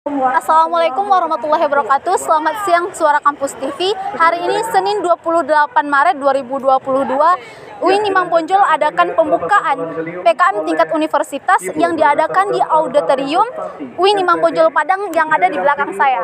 Assalamualaikum warahmatullahi wabarakatuh. Selamat siang Suara Kampus TV. Hari ini Senin 28 Maret 2022, UIN Imam Bonjol adakan pembukaan PKM tingkat universitas yang diadakan di auditorium UIN Imam Bonjol Padang yang ada di belakang saya.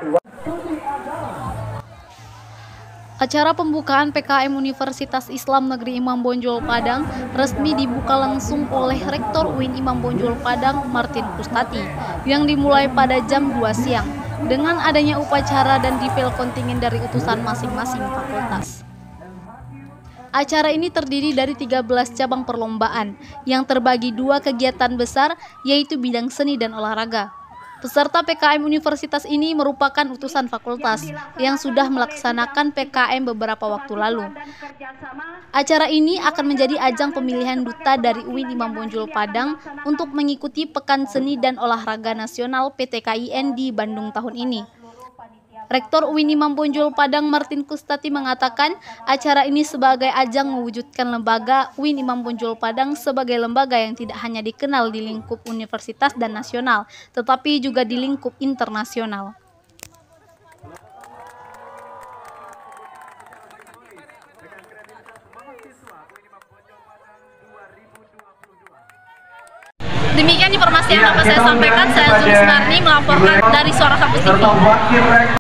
Acara pembukaan PKM Universitas Islam Negeri Imam Bonjol Padang resmi dibuka langsung oleh Rektor UIN Imam Bonjol Padang, Martin Kustati, yang dimulai pada jam 2 siang dengan adanya upacara dan dipel kontingen dari utusan masing-masing fakultas. Acara ini terdiri dari 13 cabang perlombaan yang terbagi dua kegiatan besar, yaitu bidang seni dan olahraga. Peserta PKM universitas ini merupakan utusan fakultas yang sudah melaksanakan PKM beberapa waktu lalu. Acara ini akan menjadi ajang pemilihan duta dari UIN Imam Bonjol Padang untuk mengikuti Pekan Seni dan Olahraga Nasional PTKIN di Bandung tahun ini. Rektor UIN Imam Bonjol Padang Martin Kustati mengatakan acara ini sebagai ajang mewujudkan lembaga UIN Imam Bonjol Padang sebagai lembaga yang tidak hanya dikenal di lingkup universitas dan nasional, tetapi juga di lingkup internasional. Demikian informasi yang dapat saya sampaikan. Saya Zulus Narni melaporkan dari Suara Kampus TV.